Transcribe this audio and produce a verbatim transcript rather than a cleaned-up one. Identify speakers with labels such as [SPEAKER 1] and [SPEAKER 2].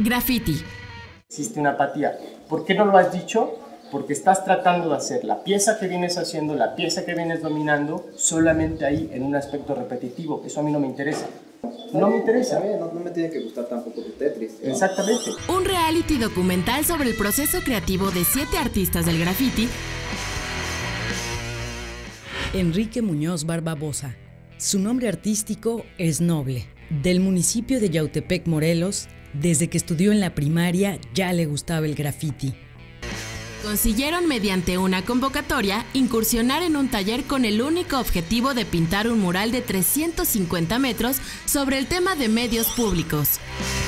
[SPEAKER 1] Graffiti.
[SPEAKER 2] Existe una apatía. ¿Por qué no lo has dicho? Porque estás tratando de hacer la pieza que vienes haciendo, la pieza que vienes dominando, solamente ahí en un aspecto repetitivo. Eso a mí no me interesa. No me interesa.
[SPEAKER 3] No, no me tiene que gustar tampoco tu Tetris, ¿no?
[SPEAKER 2] Exactamente.
[SPEAKER 1] Un reality documental sobre el proceso creativo de siete artistas del graffiti.
[SPEAKER 4] Enrique Muñoz Barbabosa. Su nombre artístico es Noble. Del municipio de Yautepec, Morelos, desde que estudió en la primaria ya le gustaba el graffiti.
[SPEAKER 1] Consiguieron mediante una convocatoria incursionar en un taller con el único objetivo de pintar un mural de trescientos cincuenta metros sobre el tema de medios públicos.